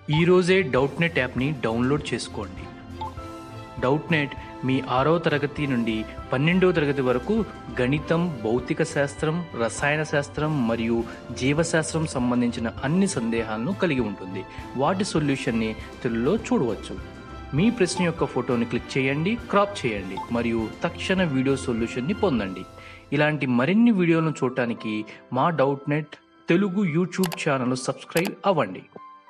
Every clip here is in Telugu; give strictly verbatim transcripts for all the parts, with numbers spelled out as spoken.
ఈరోజే డౌట్నెట్ యాప్ని డౌన్లోడ్ చేసుకోండి. డౌట్నెట్ మీ ఆరో తరగతి నుండి పన్నెండో తరగతి వరకు గణితం, భౌతిక శాస్త్రం, రసాయన శాస్త్రం మరియు జీవశాస్త్రం సంబంధించిన అన్ని సందేహాలను కలిగి ఉంటుంది. వాటి సొల్యూషన్ని తెలుగులో చూడవచ్చు. మీ ప్రశ్న యొక్క ఫోటోని క్లిక్ చేయండి, క్రాప్ చేయండి మరియు తక్షణ వీడియో సొల్యూషన్ని పొందండి. ఇలాంటి మరిన్ని వీడియోలను చూడటానికి మా Doubtnut Telugu YouTube channel subscribe అవ్వండి.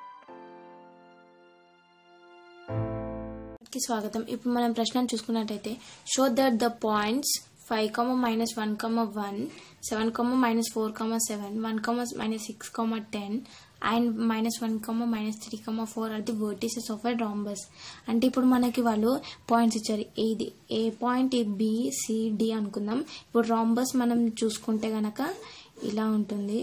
స్వాగతం. ఇప్పుడు మనం ప్రశ్నను చూసుకున్నట్టయితే, show that the points five comma minus one comma one, seven comma minus four comma seven, one comma minus six comma ten and minus one comma minus three comma four are the vertices of a rhombus. అంటే ఇప్పుడు మనకి వాళ్ళు పాయింట్స్ ఇచ్చారు. ఇది ఏ పాయింట్, ఇది బి, సి, డి అనుకుందాం. ఇప్పుడు రాంబస్ మనం చూసుకుంటే గనక ఇలా ఉంటుంది,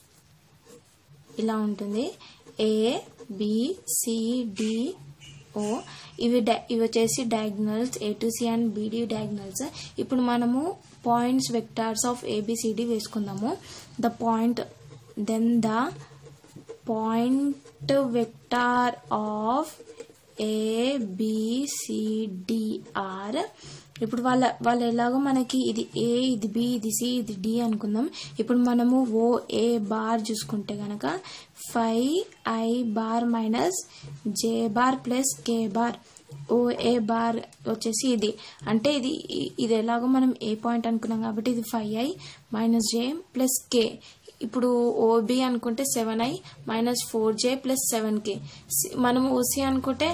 ఇలా ఉంటుంది. ఏ, బి, సి, డి, ఓ ఇవి ఇవి వచ్చేసి diagonals, A to C and BD diagonals. ఇప్పుడు మనము పాయింట్స్ వెక్టార్స్ ఆఫ్ ఏబిసిడి వేసుకుందాము. The point then the point vector of ABCD are. ఇప్పుడు వాళ్ళ వాళ్ళు ఎలాగో మనకి ఇది ఏ, ఇది బి, ఇది సి, ఇది డి అనుకుందాం. ఇప్పుడు మనము ఓ ఏ బార్ చూసుకుంటే గనక five I bar minus J bar plus K bar. O A bar వచ్చేసి ఇది, అంటే ఇది ఇది ఎలాగో మనం ఏ పాయింట్ అనుకున్నాం కాబట్టి ఇది five I minus J plus K. ఇప్పుడు ఓబి అనుకుంటే seven I minus four J plus seven K. మనం ఓసి అనుకుంటే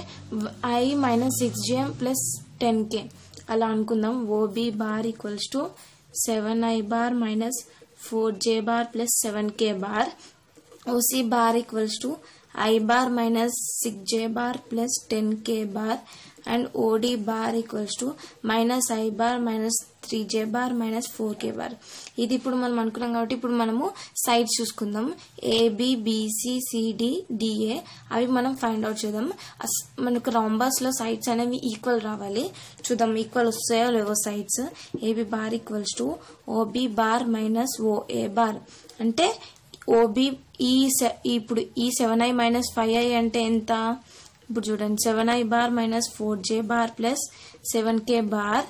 I minus six J plus ten K అలా అనుకుందాం. OB bar equals to seven I bar minus four J bar plus seven K bar. OC bar equals to I bar minus six J bar plus ten K bar and OD bar equals to minus I bar minus three J bar minus four K bar. ఇది ఇప్పుడు మనం అనుకున్నాం కాబట్టి ఇప్పుడు మనము సైడ్స్ చూసుకుందాం. ఏబి, బిసి, సిడి, డిఏ అవి మనం ఫైండ్ అవుట్ చేద్దాం. మనకు రాంబస్ లో సైడ్స్ అనేవి ఈక్వల్ రావాలి. చూద్దాం ఈక్వల్ వస్తాయో లేవో sides. AB bar equals to OB bar minus O A bar. అంటే ఓబి ఈ ఇప్పుడు ఈ seven I minus five I అంటే ఎంత? ఇప్పుడు చూడండి, seven I bar minus four J bar plus seven K bar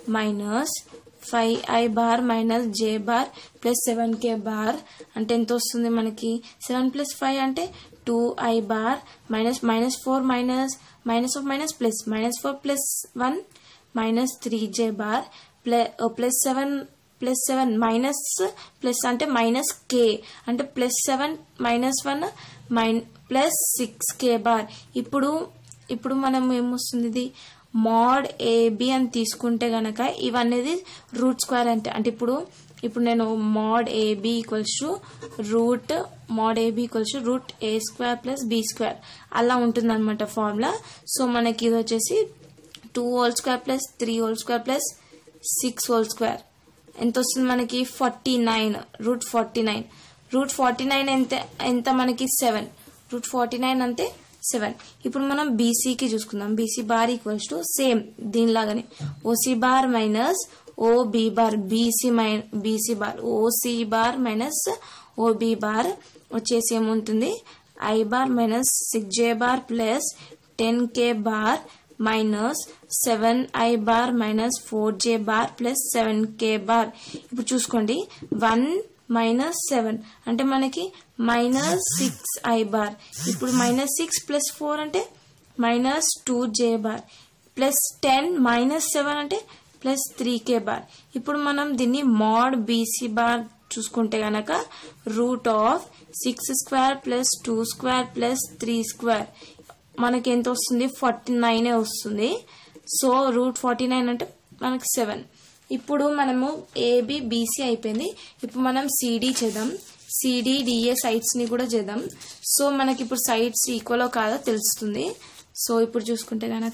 minus five I bar minus J bar plus seven K bar అంటే ఎంత వస్తుంది మనకి? సెవెన్ ప్లస్ ఫైవ్ అంటే two I bar minus minus four minus minus of minus plus minus four plus one minus three J bar plus seven plus seven minus plus అంటే మైనస్ కే అంటే plus seven minus one mine plus six K bar. ఇప్పుడు ఇప్పుడు మనం ఏమొస్తుంది, ఇది మోడ్ ఏబి అని తీసుకుంటే గనక ఇవన్నీ రూట్ స్క్వేర్ అంటే అంటే ఇప్పుడు ఇప్పుడు నేను mod AB equals to root mod AB equals to root A square plus B square అలా ఉంటుంది అనమాట ఫార్ములా. సో మనకి ఇది వచ్చేసి two whole square plus three whole square plus six whole square ఎంత వస్తుంది మనకి? Forty nine. Root forty nine root forty nine ఎంత ఎంత మనకి? సెవెన్. రూట్ ఫార్టీ నైన్ అంటే సెవెన్. ఇప్పుడు మనం బీసీకి చూసుకుందాం. BC bar equals to same దీనిలాగానే OC bar minus OB bar. BC my BC bar OC bar minus OB bar వచ్చేసి ఏముంటుంది? I bar minus six J bar plus ten K bar minus seven I bar minus four J bar plus seven K bar. ఇప్పుడు చూసుకోండి, వన్ మైనస్ సెవెన్ అంటే మనకి మైనస్ సిక్స్ ఐ బార్. ఇప్పుడు మైనస్ సిక్స్ ప్లస్ ఫోర్ అంటే minus two J bar plus ten minus seven అంటే ప్లస్ త్రీ కే బార్. ఇప్పుడు మనం దీన్ని మోడ్ బీసీ బార్ చూసుకుంటే గనక root of six square plus two square plus three square మనకి ఎంత వస్తుంది? ఫార్టీ నైన్ వస్తుంది. సో రూట్ ఫార్టీ నైన్ అంటే మనకి సెవెన్. ఇప్పుడు మనము ఏబి బీసీ అయిపోయింది. ఇప్పుడు మనం సిడి చేద్దాం. సిడి డిఏ సైడ్స్ ని కూడా చేద్దాం. సో మనకి ఇప్పుడు సైడ్స్ ఈక్వల్ కాదో తెలుస్తుంది. సో ఇప్పుడు చూసుకుంటే గనక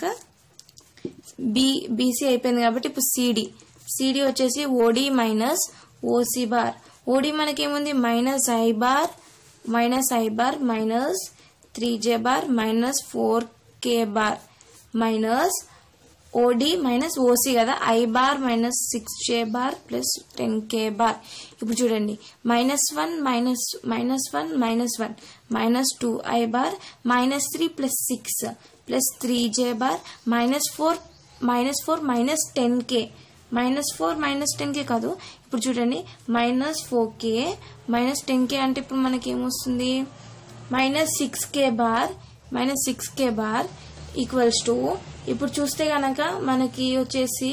బి బీసీ అయిపోయింది కాబట్టి ఇప్పుడు సిడి సిడి వచ్చేసి OD minus OC bar. OD మనకి ఏముంది? Minus I bar minus I bar minus three J bar minus four K bar minus OD minus OC కదా, I bar minus six J bar plus ten K bar. ఇప్పుడు చూడండి minus one minus minus one minus one minus two I bar minus three plus six plus three J bar minus four minus four minus ten K minus four minus ten K కాదు. ఇప్పుడు చూడండి minus four K minus ten K అంటే ఇప్పుడు మనకి ఏమొస్తుంది, minus six K bar minus six K bar equals to, ఇప్పుడు చూస్తే కనుక మనకి వచ్చేసి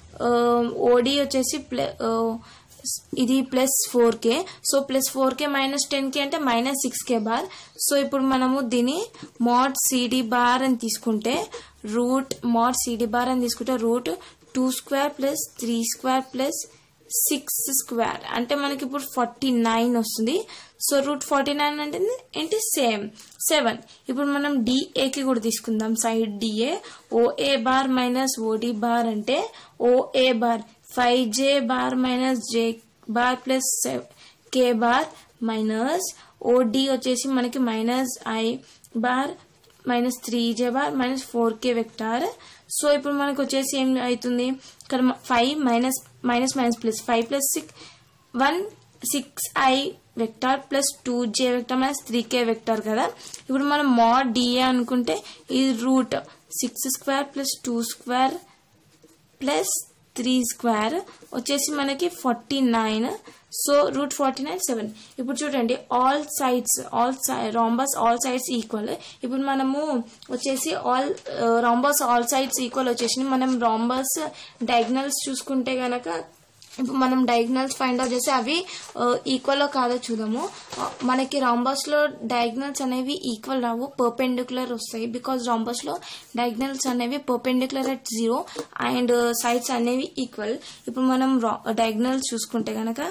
ఓడి వచ్చేసి ప్లే ఇది plus four K. So plus four K minus ten K అంటే minus six K bar. So ఇప్పుడు మనము దీన్ని మాడ్ సిడి బార్ అని తీసుకుంటే రూట్ మాడ్ సిడి బార్ అని తీసుకుంటే root two square plus three square plus six square అంటే మనకి ఇప్పుడు ఫార్టీ నైన్ వస్తుంది. సో రూట్ ఫార్టీ నైన్ అంటే ఏంటి, సేమ్ సెవెన్. ఇప్పుడు మనం డిఏకి కూడా తీసుకుందాం side DA. OA bar minus OD bar అంటే OA bar five J bar minus J bar plus K bar minus OD వచ్చేసి మనకి minus I bar minus three J bar minus four K vector. So ఇప్పుడు మనకు వచ్చేసి ఏం అవుతుంది, ఇక్కడ five minus minus minus plus five plus six one six I vector plus two J vector minus three K vector కదా. ఇప్పుడు మనం మాడ్ డిఏ అనుకుంటే ఇది root six square plus two square plus three square వచ్చేసి మనకి forty nine. So root forty nine seven. ఇప్పుడు చూడండి all sides all rhombus all sides equal. ఇప్పుడు మనము వచ్చేసి all rhombus all sides equal వచ్చేసి మనం రాంబస్ డయాగ్నల్స్ చూసుకుంటే గనక ఇప్పుడు మనం డయాగ్నల్స్ ఫైండ్ అవుట్ చేసి అవి ఈక్వల్ కాదో చూద్దాము. మనకి రాంబస్ లో డయాగ్నల్స్ అనేవి ఈక్వల్ రావు, పర్పెండిక్యులర్ వస్తాయి. బికాస్ రాంబస్ లో డయాగ్నల్స్ అనేవి perpendicular at zero and sides అనేవి ఈక్వల్. ఇప్పుడు మనం డయాగ్నల్స్ చూసుకుంటే గనక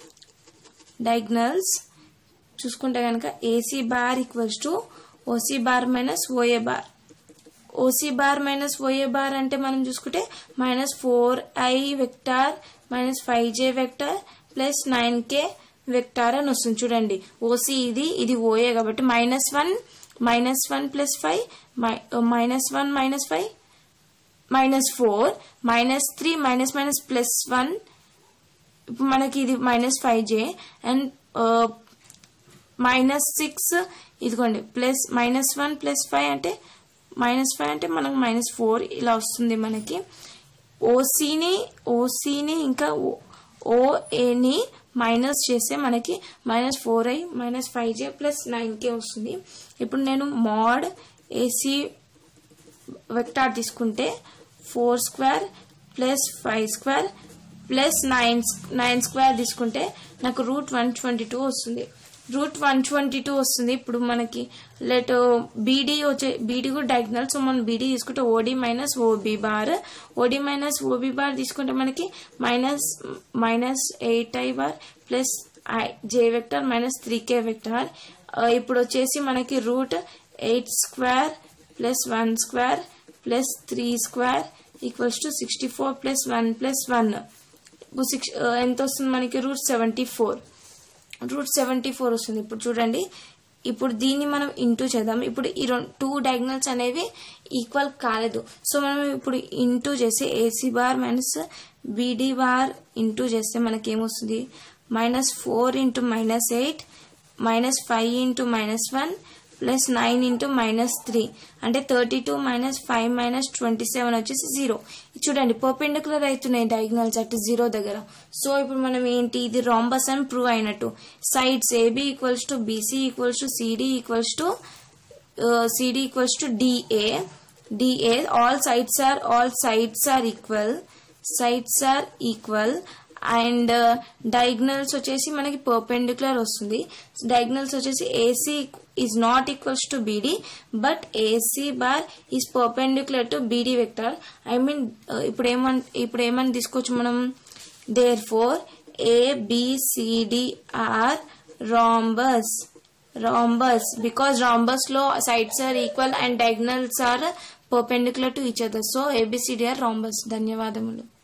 డయాగ్నల్స్ చూసుకుంటే గనక AC bar equals to OC bar minus OA bar. OC bar minus OA bar అంటే మనం చూసుకుంటే minus four I vector minus five J vector plus nine K vector అని వస్తుంది. చూడండి ఓసీ ఇది ఇది ఓఏ కాబట్టి minus one minus one plus five minus one minus five minus four minus three minus minus plus one ఇప్పుడు మనకి ఇది minus five J and minus six ఇదిగోండి plus minus one plus five అంటే మైనస్ ఫైవ్ అంటే మనకు మైనస్ ఫోర్ ఇలా వస్తుంది మనకి. ఓసీని ఓసీని ఇంకా ఓఏని మైనస్ చేస్తే మనకి minus four I minus five J plus nine K వస్తుంది. ఇప్పుడు నేను మాడ్ ఏసీ వెక్టార్ తీసుకుంటే four square plus five square plus nine nine square తీసుకుంటే నాకు రూట్ వన్ ట్వంటీ టూ వస్తుంది. రూట్ వన్ ట్వంటీ టూ వస్తుంది. ఇప్పుడు మనకి లెట్ బీడీ వచ్చే బీడీ కూడా డయాగ్నల్. సో మనం బీడీ తీసుకుంటే OD minus OB bar OD minus OB bar తీసుకుంటే మనకి minus minus eight I bar plus I J vector minus three K vector. ఇప్పుడు వచ్చేసి మనకి root eight square plus one square plus three square equals to sixty four plus one plus one six ఎంత వస్తుంది మనకి root seventy four root seventy four వస్తుంది. ఇప్పుడు చూడండి ఇప్పుడు దీన్ని మనం ఇంటూ చేద్దాం. ఇప్పుడు ఈ రెండు టూ డయాగ్నల్స్ అనేవి ఈక్వల్ కాలేదు. సో మనం ఇప్పుడు ఇంటూ చేసి AC bar minus BD bar into చేస్తే మనకి ఏమొస్తుంది, minus four into minus eight minus five into minus one plus nine into minus three అంటే thirty two minus five minus twenty seven వచ్చేసి జీరో. చూడండి పర్పెండిక్యులర్ అవుతున్నాయి డయాగ్నల్స్ అటు జీరో దగ్గర. సో ఇప్పుడు మనం ఏంటి ఇది రాంబస్ అని ప్రూవ్ అయినట్టు. Sides AB equals to BC equals to CD equals to CD equals to DA DA all sides are all sides are equal sides are equal and diagonals వచ్చేసి మనకి పర్పెండిక్యులర్ వస్తుంది. డయాగ్నల్స్ వచ్చేసి AC is not equals to B D but A C bar is perpendicular to B D vector. I mean ఇప్పుడు ఏమన్ ఇప్పుడు ఏమని తీసుకోవచ్చు మనం, therefore A B C D are rhombus rhombus because rhombus లో sides are equal and diagonals are perpendicular to each other. So A B C D are rhombus. ధన్యవాదములు.